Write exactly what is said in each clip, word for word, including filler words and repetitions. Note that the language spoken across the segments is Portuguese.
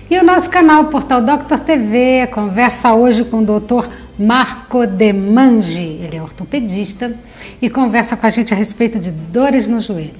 E o nosso canal, Portal Doctor T V, conversa hoje com o doutor Marco Demangi. Ele é ortopedista e conversa com a gente a respeito de dores no joelho.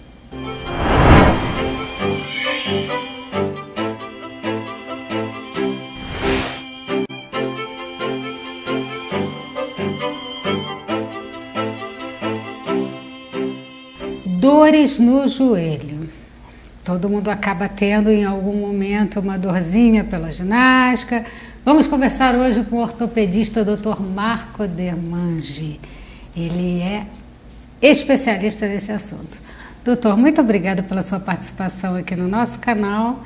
Dores no joelho. Todo mundo acaba tendo em algum momento uma dorzinha pela ginástica. Vamos conversar hoje com o ortopedista doutor Marco Demangi. Ele é especialista nesse assunto. Doutor, muito obrigada pela sua participação aqui no nosso canal.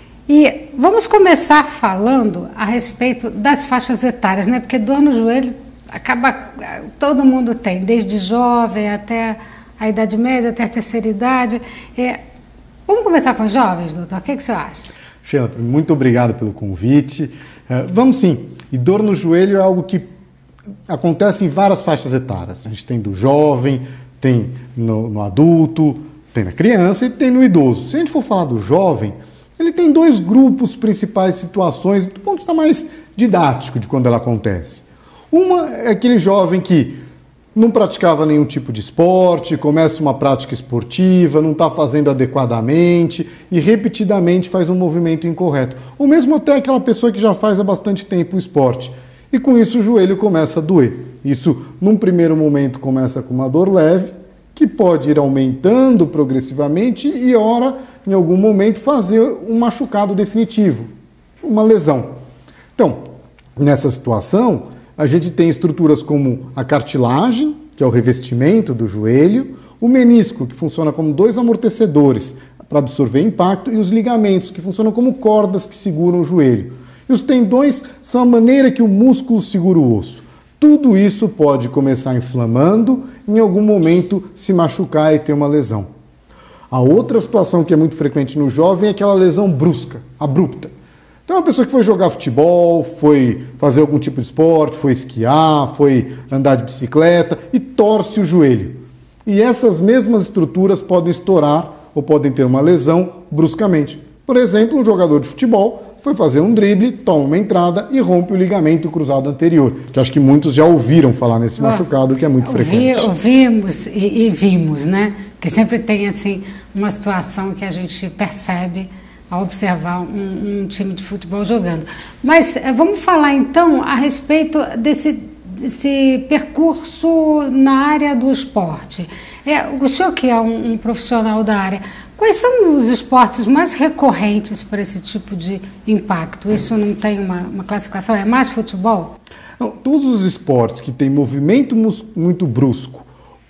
E vamos começar falando a respeito das faixas etárias, né? Porque dor no joelho acaba, todo mundo tem, desde jovem até a idade média, até a terceira idade. É, Vamos começar com os jovens, doutor? O que, que o senhor acha? Sheila, muito obrigado pelo convite. Uh, vamos sim. E dor no joelho é algo que acontece em várias faixas etárias. A gente tem do jovem, tem no, no adulto, tem na criança e tem no idoso. Se a gente for falar do jovem, ele tem dois grupos principais de situações, do ponto de vista mais didático de quando ela acontece. Uma é aquele jovem que não praticava nenhum tipo de esporte, começa uma prática esportiva, não está fazendo adequadamente e repetidamente faz um movimento incorreto. Ou mesmo até aquela pessoa que já faz há bastante tempo o esporte. E com isso o joelho começa a doer. Isso, num primeiro momento, começa com uma dor leve, que pode ir aumentando progressivamente e, ora, em algum momento, fazer um machucado definitivo, uma lesão. Então, nessa situação, a gente tem estruturas como a cartilagem, que é o revestimento do joelho, o menisco, que funciona como dois amortecedores para absorver impacto, e os ligamentos, que funcionam como cordas que seguram o joelho. E os tendões são a maneira que o músculo segura o osso. Tudo isso pode começar inflamando, em algum momento se machucar e ter uma lesão. A outra situação que é muito frequente no jovem é aquela lesão brusca, abrupta. Então, uma pessoa que foi jogar futebol, foi fazer algum tipo de esporte, foi esquiar, foi andar de bicicleta e torce o joelho. E essas mesmas estruturas podem estourar ou podem ter uma lesão bruscamente. Por exemplo, um jogador de futebol foi fazer um drible, toma uma entrada e rompe o ligamento cruzado anterior, que acho que muitos já ouviram falar nesse machucado, que é muito ouvi, frequente. Ouvimos e, e vimos, né? Porque sempre tem assim uma situação que a gente percebe a observar um, um time de futebol jogando. Mas vamos falar então a respeito desse, desse percurso na área do esporte. É, o senhor que é um, um profissional da área, quais são os esportes mais recorrentes para esse tipo de impacto? Isso não tem uma, uma classificação? É mais futebol? Não, todos os esportes que têm movimento muito brusco,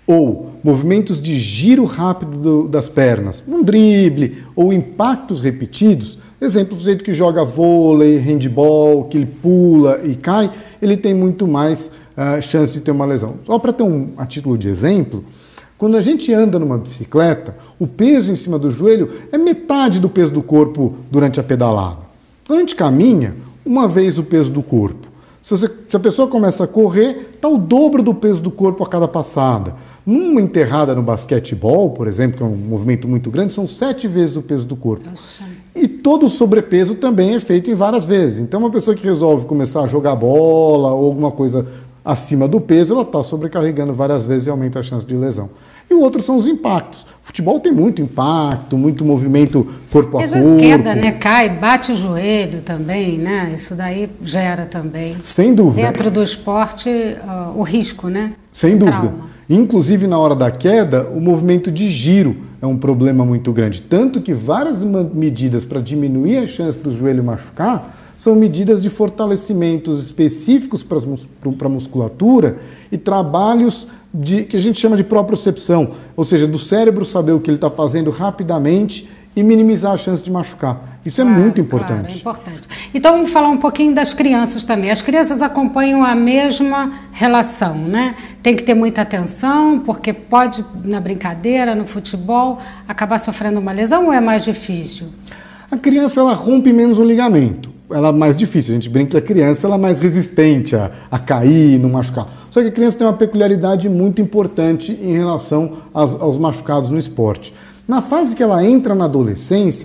ou movimentos de giro rápido do, das pernas, um drible ou impactos repetidos, exemplo, do jeito que joga vôlei, handball, que ele pula e cai, ele tem muito mais uh, chance de ter uma lesão. Só para ter um, a título de exemplo, quando a gente anda numa bicicleta, o peso em cima do joelho é metade do peso do corpo durante a pedalada. Quando a gente caminha, uma vez o peso do corpo. Se, você, se a pessoa começa a correr, está o dobro do peso do corpo a cada passada. Numa enterrada no basquetebol, por exemplo, que é um movimento muito grande, são sete vezes o peso do corpo. Nossa. E todo o sobrepeso também é feito em várias vezes. Então, uma pessoa que resolve começar a jogar bola ou alguma coisa acima do peso, ela está sobrecarregando várias vezes e aumenta a chance de lesão. E o outro são os impactos. O futebol tem muito impacto, muito movimento corpo a corpo. Às vezes queda, né? Cai, bate o joelho também, né? Isso daí gera também. Sem dúvida. Dentro do esporte, uh, o risco, né? Sem dúvida. Trauma. Inclusive, na hora da queda, o movimento de giro é um problema muito grande. Tanto que várias medidas para diminuir a chance do joelho machucar são medidas de fortalecimentos específicos para a musculatura e trabalhos de, que a gente chama de propriocepção, ou seja, do cérebro saber o que ele está fazendo rapidamente e minimizar a chance de machucar. Isso claro, é muito importante. Claro, é importante. Então vamos falar um pouquinho das crianças também. As crianças acompanham a mesma relação, né? Tem que ter muita atenção, porque pode, na brincadeira, no futebol, acabar sofrendo uma lesão ou é mais difícil? A criança, ela rompe menos um ligamento. Ela é mais difícil, a gente brinca que a criança ela é mais resistente a, a cair, não machucar. Só que a criança tem uma peculiaridade muito importante em relação aos, aos machucados no esporte. Na fase que ela entra na adolescência,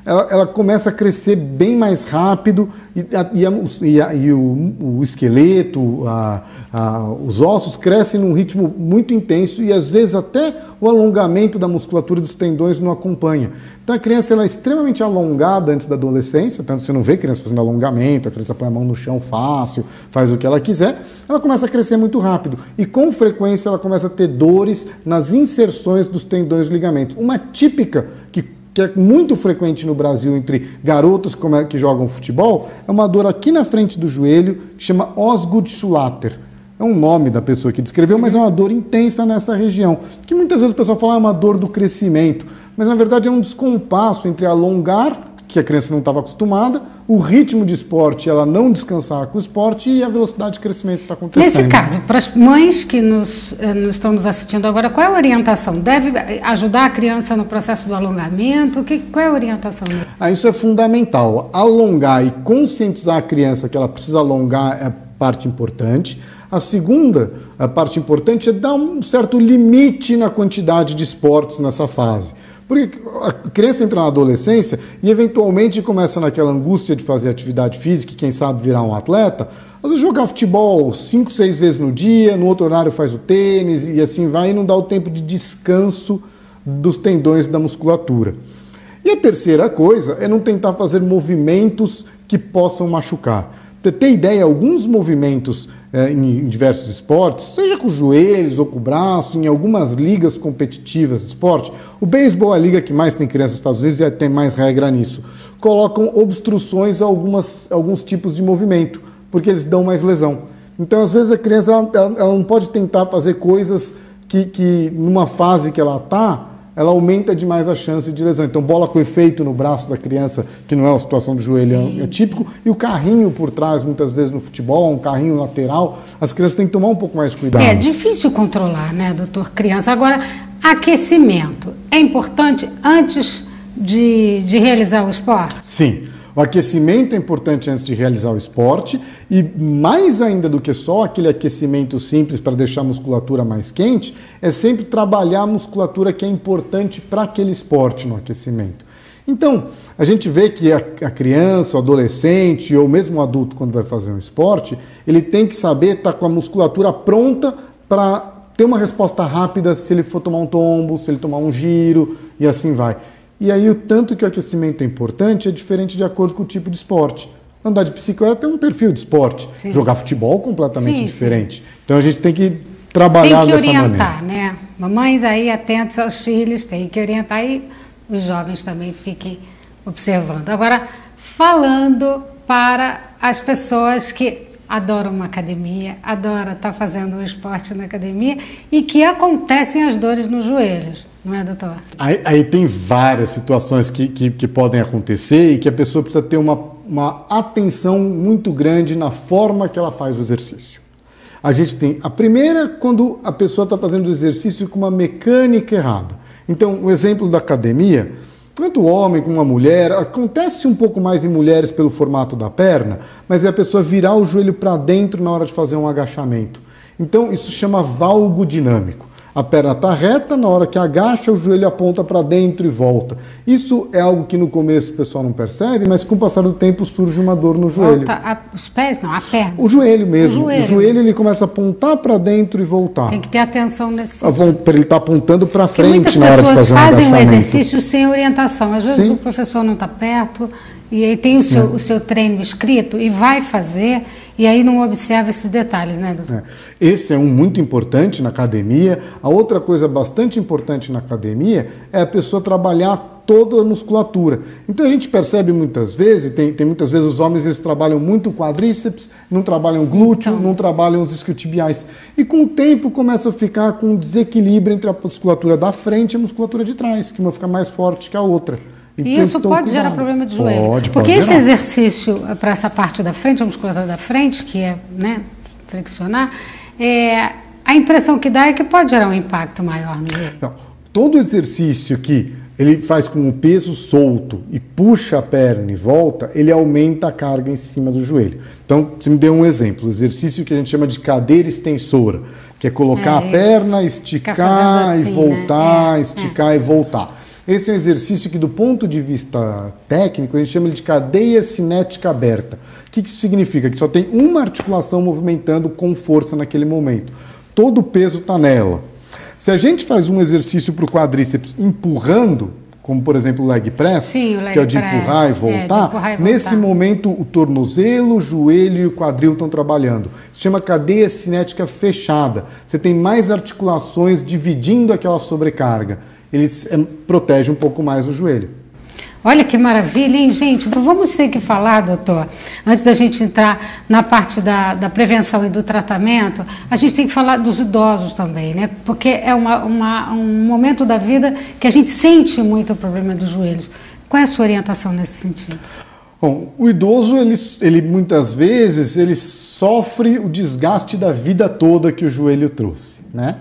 ela, ela começa a crescer bem mais rápido e, a, e, a, e, a, e o, o esqueleto, a, a, os ossos crescem num ritmo muito intenso e às vezes até o alongamento da musculatura dos tendões não acompanha. Então a criança ela é extremamente alongada antes da adolescência, tanto você não vê a criança fazendo alongamento, a criança põe a mão no chão fácil, faz o que ela quiser, ela começa a crescer muito rápido e com frequência ela começa a ter dores nas inserções dos tendões e ligamentos. Uma típica que, que é muito frequente no Brasil entre garotos que jogam futebol é uma dor aqui na frente do joelho que chama Osgood-Schulatter. É um nome da pessoa que descreveu, mas é uma dor intensa nessa região, que muitas vezes o pessoal fala que é uma dor do crescimento, mas na verdade é um descompasso entre alongar, que a criança não estava acostumada, o ritmo de esporte, ela não descansar com o esporte e a velocidade de crescimento que está acontecendo. Nesse caso, para as mães que nos, nos estão nos assistindo agora, qual é a orientação? Deve ajudar a criança no processo do alongamento? Que, qual é a orientação? Ah, isso é fundamental. Alongar e conscientizar a criança que ela precisa alongar é a parte importante. A segunda a parte importante é dar um certo limite na quantidade de esportes nessa fase. Porque a criança entra na adolescência e eventualmente começa naquela angústia de fazer atividade física e quem sabe virar um atleta, às vezes jogar futebol cinco, seis vezes no dia, no outro horário faz o tênis e assim vai e não dá o tempo de descanso dos tendões da musculatura. E a terceira coisa é não tentar fazer movimentos que possam machucar. Para ter ideia, alguns movimentos é, em, em diversos esportes, seja com os joelhos ou com o braço, em algumas ligas competitivas de esporte, o beisebol é a liga que mais tem crianças nos Estados Unidos e tem mais regra nisso, colocam obstruções a algumas, alguns tipos de movimento, porque eles dão mais lesão. Então, às vezes, a criança ela, ela não pode tentar fazer coisas que, que numa fase que ela está, ela aumenta demais a chance de lesão. Então, bola com efeito no braço da criança, que não é a situação do joelho, sim, é típico, sim. E o carrinho por trás, muitas vezes no futebol, um carrinho lateral, as crianças têm que tomar um pouco mais de cuidado. É difícil controlar, né, doutor? Criança. Agora, aquecimento é importante antes de, de realizar o esporte? Sim. O aquecimento é importante antes de realizar o esporte e mais ainda do que só aquele aquecimento simples para deixar a musculatura mais quente, é sempre trabalhar a musculatura que é importante para aquele esporte no aquecimento. Então, a gente vê que a, a criança, o adolescente ou mesmo o adulto quando vai fazer um esporte, ele tem que saber estar com a musculatura pronta para ter uma resposta rápida se ele for tomar um tombo, se ele tomar um giro e assim vai. E aí o tanto que o aquecimento é importante é diferente de acordo com o tipo de esporte. Andar de bicicleta é um perfil de esporte. Sim. Jogar futebol é completamente sim, diferente. Sim. Então a gente tem que trabalhar dessa maneira. Tem que orientar, né? Mamães aí atentos aos filhos, tem que orientar e os jovens também fiquem observando. Agora, falando para as pessoas que adoram uma academia, adoram estar fazendo um esporte na academia e que acontecem as dores nos joelhos. Não é, doutor? Aí, aí tem várias situações que, que, que podem acontecer e que a pessoa precisa ter uma, uma atenção muito grande na forma que ela faz o exercício. A gente tem a primeira, quando a pessoa está fazendo o exercício com uma mecânica errada. Então, o exemplo da academia, tanto o homem como a mulher, acontece um pouco mais em mulheres pelo formato da perna, mas é a pessoa virar o joelho para dentro na hora de fazer um agachamento. Então, isso chama valgo dinâmico. A perna está reta, na hora que agacha, o joelho aponta para dentro e volta. Isso é algo que no começo o pessoal não percebe, mas com o passar do tempo surge uma dor no joelho. Volta a, os pés, não, a perna. O joelho mesmo. O joelho, o joelho ele começa a apontar para dentro e voltar. Tem que ter atenção nesse sentido. Para ele estar tá apontando para frente na hora de fazer um agachamento. Muitas pessoas fazem o exercício sem orientação. Às vezes Sim. o professor não está perto e aí tem o seu, é. o seu treino escrito e vai fazer e aí não observa esses detalhes, né, doutor? É. Esse é um muito importante na academia. A outra coisa bastante importante na academia é a pessoa trabalhar toda a musculatura. Então a gente percebe muitas vezes, tem, tem muitas vezes os homens eles trabalham muito quadríceps, não trabalham glúteo, então. não trabalham os isquiotibiais. E com o tempo começa a ficar com um desequilíbrio entre a musculatura da frente e a musculatura de trás, que uma fica mais forte que a outra. E isso pode cuidado. gerar problema de joelho. Pode, Porque pode esse gerar. exercício para essa parte da frente, a musculatura da frente, que é, né, flexionar, é, a impressão que dá é que pode gerar um impacto maior no joelho. Não, todo exercício que ele faz com o peso solto e puxa a perna e volta, ele aumenta a carga em cima do joelho. Então, você me deu um exemplo, o exercício que a gente chama de cadeira extensora, que é colocar é a perna, esticar assim, e voltar, né? é, esticar é. e voltar. Esse é um exercício que, do ponto de vista técnico, a gente chama de cadeia cinética aberta. O que isso significa? Que só tem uma articulação movimentando com força naquele momento. Todo o peso está nela. Se a gente faz um exercício para o quadríceps empurrando, como por exemplo o leg press, Sim, o leg que é o de press, empurrar e voltar, é, de empurrar e voltar. Nesse momento o tornozelo, o joelho e o quadril estão trabalhando. Se chama cadeia cinética fechada. Você tem mais articulações dividindo aquela sobrecarga. Eles é, protegem um pouco mais o joelho. Olha que maravilha, hein, gente? Então vamos ter que falar, doutor, antes da gente entrar na parte da, da prevenção e do tratamento, a gente tem que falar dos idosos também, né? Porque é uma, uma, um momento da vida que a gente sente muito o problema dos joelhos. Qual é a sua orientação nesse sentido? Bom, o idoso, ele, ele muitas vezes, ele sofre o desgaste da vida toda que o joelho trouxe, né?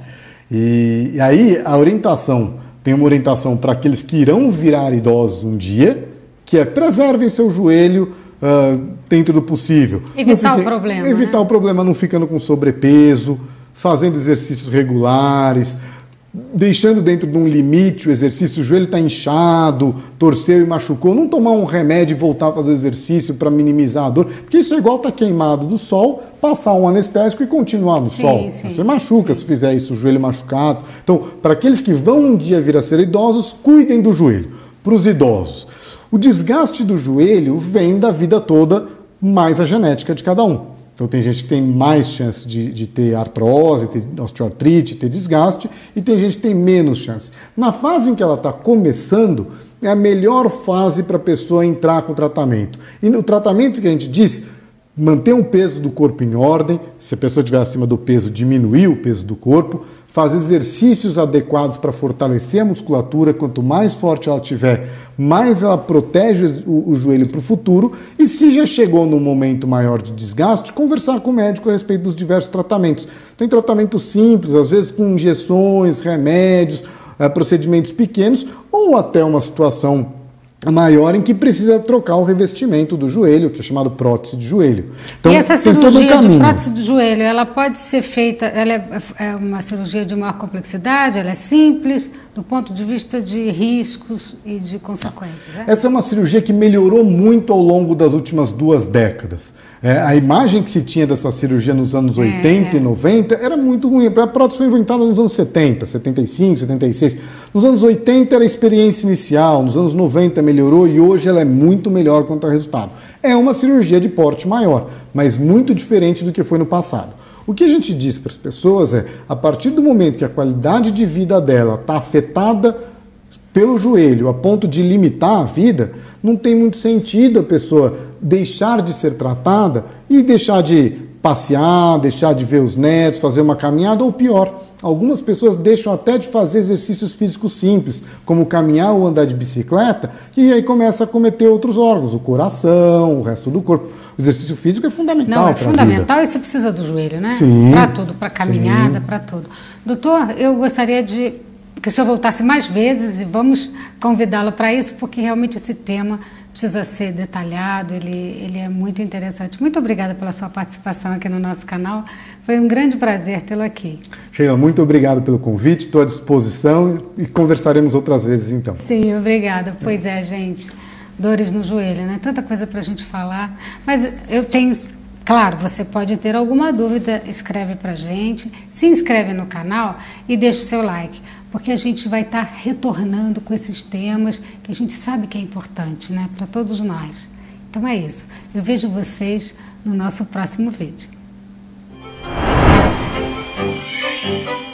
E, e aí a orientação... Tem uma orientação para aqueles que irão virar idosos um dia, que é preservem seu joelho uh, dentro do possível. Evitar fiquem, o problema. Evitar né? o problema não ficando com sobrepeso, fazendo exercícios regulares, deixando dentro de um limite o exercício, o joelho está inchado, torceu e machucou, não tomar um remédio e voltar a fazer o exercício para minimizar a dor, porque isso é igual estar tá queimado do sol, passar um anestésico e continuar no sim, sol. Sim, Você machuca sim. se fizer isso, o joelho machucado. Então, para aqueles que vão um dia vir a ser idosos, cuidem do joelho. Para os idosos, o desgaste do joelho vem da vida toda, mais a genética de cada um. Então tem gente que tem mais chance de, de ter artrose, ter osteoartrite, ter desgaste, e tem gente que tem menos chance. Na fase em que ela está começando, é a melhor fase para a pessoa entrar com o tratamento. E o tratamento que a gente diz, manter um peso do corpo em ordem, se a pessoa estiver acima do peso, diminuir o peso do corpo, fazer exercícios adequados para fortalecer a musculatura. Quanto mais forte ela tiver, mais ela protege o, o joelho para o futuro. E se já chegou num momento maior de desgaste, conversar com o médico a respeito dos diversos tratamentos. Tem tratamentos simples, às vezes com injeções, remédios, é, procedimentos pequenos, ou até uma situação maior em que precisa trocar o revestimento do joelho, que é chamado prótese de joelho. Então, e essa tem todo um cirurgia de caminho. prótese do joelho, ela pode ser feita, ela é, é uma cirurgia de maior complexidade, ela é simples, do ponto de vista de riscos e de consequências. É? Essa é uma cirurgia que melhorou muito ao longo das últimas duas décadas. É, a imagem que se tinha dessa cirurgia nos anos oitenta é, é. e noventa era muito ruim. A prótese foi inventada nos anos setenta, setenta e cinco, setenta e seis. Nos anos oitenta era a experiência inicial, nos anos noventa melhorou e hoje ela é muito melhor quanto ao resultado. É uma cirurgia de porte maior, mas muito diferente do que foi no passado. O que a gente diz para as pessoas é, a partir do momento que a qualidade de vida dela está afetada pelo joelho, a ponto de limitar a vida, não tem muito sentido a pessoa deixar de ser tratada e deixar de passear, deixar de ver os netos, fazer uma caminhada, ou pior, algumas pessoas deixam até de fazer exercícios físicos simples, como caminhar ou andar de bicicleta, e aí começa a cometer outros órgãos, o coração, o resto do corpo. O exercício físico é fundamental para a vida. Não, é fundamental, e você precisa do joelho, né? Sim. Para tudo, para caminhada, para tudo. Doutor, eu gostaria de que o senhor voltasse mais vezes e vamos convidá-lo para isso, porque realmente esse tema precisa ser detalhado, ele, ele é muito interessante. Muito obrigada pela sua participação aqui no nosso canal. Foi um grande prazer tê-lo aqui. Sheila, muito obrigado pelo convite, estou à disposição e conversaremos outras vezes então. Sim, obrigada. Pois é, gente, dores no joelho, né? Tanta coisa para a gente falar, mas eu tenho... Claro, você pode ter alguma dúvida, escreve para a gente, se inscreve no canal e deixa o seu like, porque a gente vai estar retornando com esses temas que a gente sabe que é importante, né, para todos nós. Então é isso. Eu vejo vocês no nosso próximo vídeo.